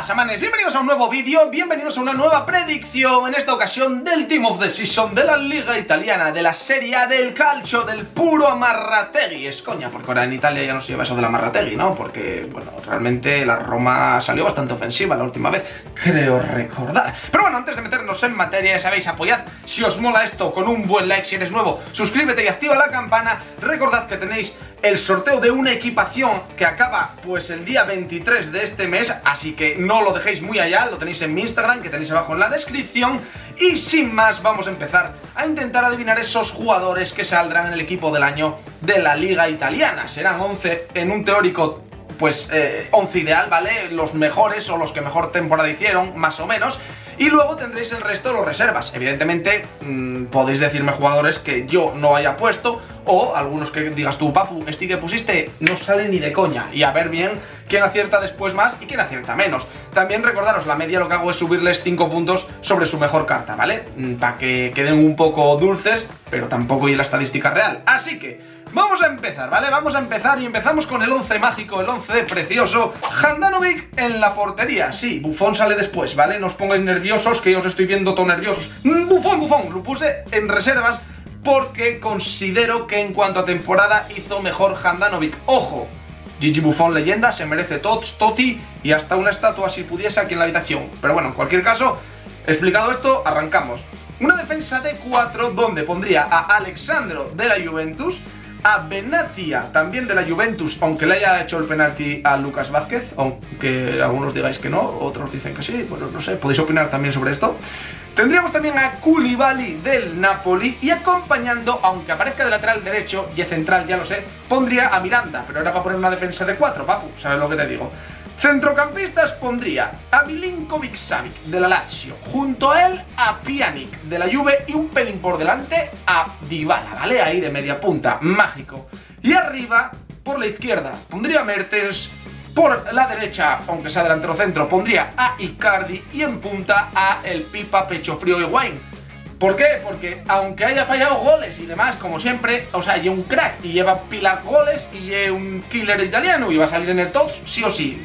pasa, manes? Bienvenidos a un nuevo vídeo, bienvenidos a una nueva predicción, en esta ocasión del Team of the Season, de la Liga Italiana, de la Serie A, del calcio, del puro Amarrategui. Es coña, porque ahora en Italia ya no se lleva eso del Amarrategui, ¿no? Porque, bueno, realmente la Roma salió bastante ofensiva la última vez, creo recordar. Pero bueno, antes de meternos en materia, ya sabéis, apoyad si os mola esto con un buen like. Si eres nuevo, suscríbete y activa la campana. Recordad que tenéis el sorteo de una equipación que acaba pues el día 23 de este mes, así que no lo dejéis muy allá, lo tenéis en mi Instagram, que tenéis abajo en la descripción. Y sin más, vamos a empezar a intentar adivinar esos jugadores que saldrán en el equipo del año de la Liga Italiana. Serán 11 en un teórico, pues 11 ideal, ¿vale? Los mejores o los que mejor temporada hicieron, más o menos. Y luego tendréis el resto de los reservas. Evidentemente, podéis decirme jugadores que yo no haya puesto, o algunos que digas tú, Papu, este que pusiste no sale ni de coña. Y a ver bien quién acierta después más y quién acierta menos. También recordaros, la media lo que hago es subirles 5 puntos sobre su mejor carta, ¿vale? Para que queden un poco dulces, pero tampoco y la estadística real. Así que vamos a empezar, ¿vale? Vamos a empezar y empezamos con el 11 mágico, el 11 precioso. Handanovic en la portería. Sí, Buffon sale después, ¿vale? No os pongáis nerviosos, que yo os estoy viendo todos nerviosos. Buffon, lo puse en reservas porque considero que en cuanto a temporada hizo mejor Handanovic. Ojo, Gigi Buffon, leyenda, se merece Totti y hasta una estatua si pudiese aquí en la habitación. Pero bueno, en cualquier caso, explicado esto, arrancamos. Una defensa de 4 donde pondría a Alexandro de la Juventus, a Benatia, también de la Juventus, aunque le haya hecho el penalti a Lucas Vázquez, aunque algunos digáis que no, otros dicen que sí, bueno, no sé, podéis opinar también sobre esto. Tendríamos también a Koulibaly del Napoli y acompañando, aunque aparezca de lateral derecho y de central, ya lo sé, pondría a Miranda, pero era para poner una defensa de 4, papu, ¿sabes lo que te digo? Centrocampistas pondría a Milinkovic-Savic de la Lazio, junto a él a Pjanic de la Juve y un pelín por delante a Dybala, ¿vale? Ahí de media punta, mágico. Y arriba, por la izquierda, pondría a Mertens, por la derecha, aunque sea delantero centro, pondría a Icardi y en punta a el Pipa Pecho Frío Higuaín. ¿Por qué? Porque aunque haya fallado goles y demás, como siempre, o sea, lleva un crack y lleva pilas goles y lleva un killer italiano y va a salir en el top, sí o sí.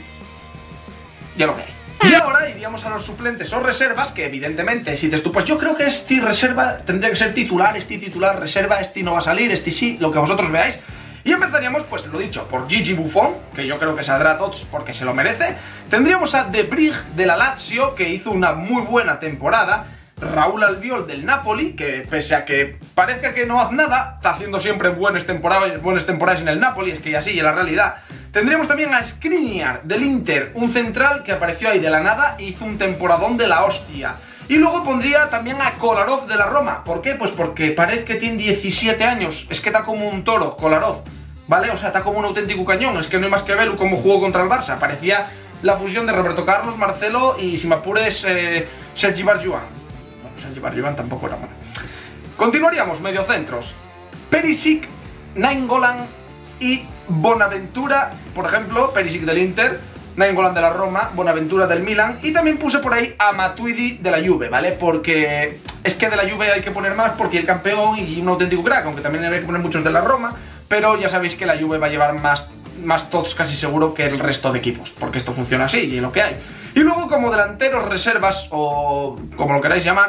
Ya lo veis. Y ahora iríamos a los suplentes o reservas, que evidentemente, si dices tú, pues yo creo que este reserva tendría que ser titular, este titular, reserva, este no va a salir, este sí, lo que vosotros veáis. Y empezaríamos, pues lo dicho, por Gigi Buffon, que yo creo que saldrá a tots porque se lo merece. Tendríamos a De Brig de la Lazio, que hizo una muy buena temporada. Raúl Albiol del Napoli, que pese a que parezca que no hace nada, está haciendo siempre buenas temporadas en el Napoli, es que ya sí, en la realidad. Tendríamos también a Skriniar del Inter, un central que apareció ahí de la nada e hizo un temporadón de la hostia. Y luego pondría también a Kolarov de la Roma. ¿Por qué? Pues porque parece que tiene 17 años, es que está como un toro, Kolarov, ¿vale? O sea, está como un auténtico cañón, es que no hay más que verlo como jugó contra el Barça. Parecía la fusión de Roberto Carlos, Marcelo y, si me apures, Sergi Barjuan. Bueno, Sergi Barjuan tampoco era bueno. Continuaríamos, mediocentros. Perisic, Nainggolan y Bonaventura, por ejemplo, Perisic del Inter, Nainggolan de la Roma, Bonaventura del Milan, y también puse por ahí a Matuidi de la Juve, ¿vale? Porque es que de la Juve hay que poner más porque el campeón y un auténtico crack, aunque también hay que poner muchos de la Roma, pero ya sabéis que la Juve va a llevar más tots casi seguro que el resto de equipos, porque esto funciona así y es lo que hay. Y luego, como delanteros reservas, o como lo queráis llamar,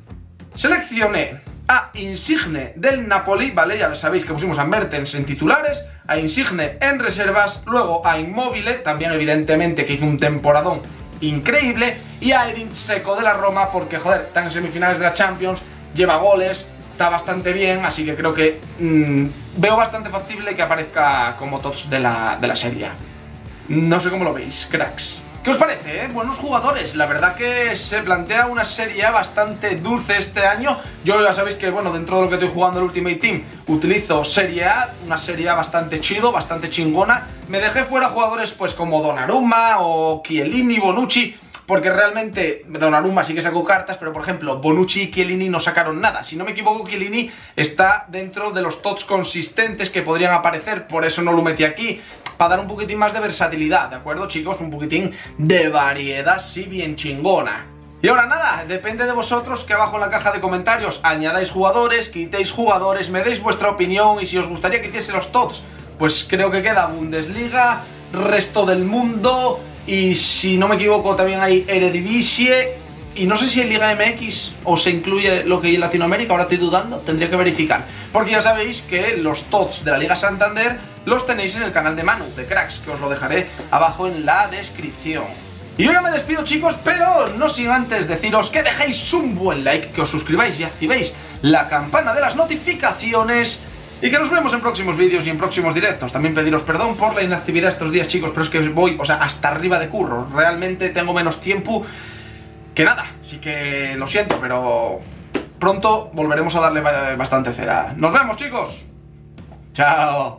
seleccioné a Insigne del Napoli, ¿vale? Ya sabéis que pusimos a Mertens en titulares, a Insigne en reservas, luego a Immobile, también evidentemente que hizo un temporadón increíble, y a Edin Dzeko de la Roma, porque joder, está en semifinales de la Champions, lleva goles, está bastante bien, así que creo que veo bastante factible que aparezca como tots de la Serie A. No sé cómo lo veis, cracks. ¿Qué os parece, Buenos jugadores, la verdad que se plantea una Serie A bastante dulce este año. Yo ya sabéis que, bueno, dentro de lo que estoy jugando el Ultimate Team, utilizo Serie A, una Serie A bastante chido, bastante chingona. Me dejé fuera jugadores pues como Donnarumma o Chiellini, Bonucci, porque realmente Donnarumma sí que sacó cartas, pero por ejemplo Bonucci y Chiellini no sacaron nada. Si no me equivoco, Chiellini está dentro de los tots consistentes que podrían aparecer, por eso no lo metí aquí, para dar un poquitín más de versatilidad, ¿de acuerdo, chicos? Un poquitín de variedad, sí, bien chingona. Y ahora nada, depende de vosotros que abajo en la caja de comentarios añadáis jugadores, quitéis jugadores, me deis vuestra opinión y si os gustaría que hiciese los tots, pues creo que queda Bundesliga, resto del mundo, Y si no me equivoco también hay Eredivisie. Y no sé si en Liga MX o se incluye lo que hay en Latinoamérica, ahora estoy dudando, tendría que verificar. Porque ya sabéis que los TOTS de la Liga Santander los tenéis en el canal de Manu, de Cracks, que os lo dejaré abajo en la descripción. Y yo ya me despido, chicos, pero no sin antes deciros que dejéis un buen like, que os suscribáis y activéis la campana de las notificaciones. Y que nos vemos en próximos vídeos y en próximos directos. También pediros perdón por la inactividad estos días, chicos, pero es que voy, hasta arriba de curro. Realmente tengo menos tiempo que nada, así que lo siento, pero pronto volveremos a darle bastante cera. ¡Nos vemos, chicos! ¡Chao!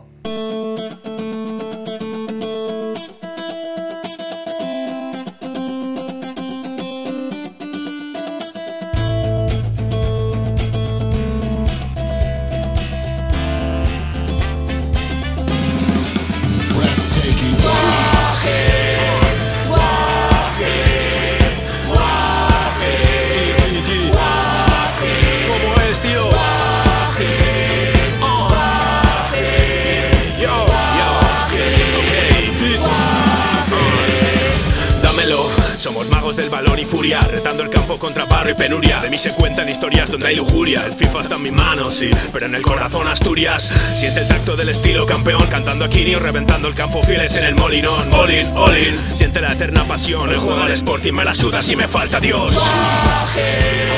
Somos magos del balón y furia, retando el campo contra barro y penuria. De mí se cuentan historias donde hay lujuria. El FIFA está en mis manos, sí, pero en el corazón Asturias. Siente el tacto del estilo campeón, cantando a Quinio, reventando el campo fieles en el molinón. All in, all in, siente la eterna pasión. El juego al Sporting me la suda si me falta Dios. Guaje,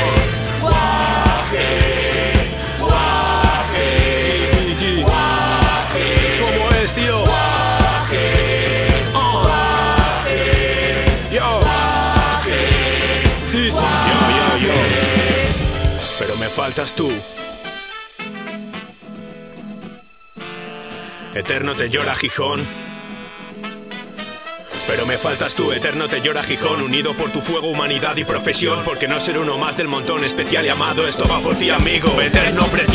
guaje, guaje, guaje. ¿Cómo es, tío? Sí, sí, yo. Pero me faltas tú. Eterno te llora Gijón. Pero me faltas tú, eterno te llora Gijón. Unido por tu fuego, humanidad y profesión. Porque no ser uno más del montón, especial y amado. Esto va por ti, amigo. Eterno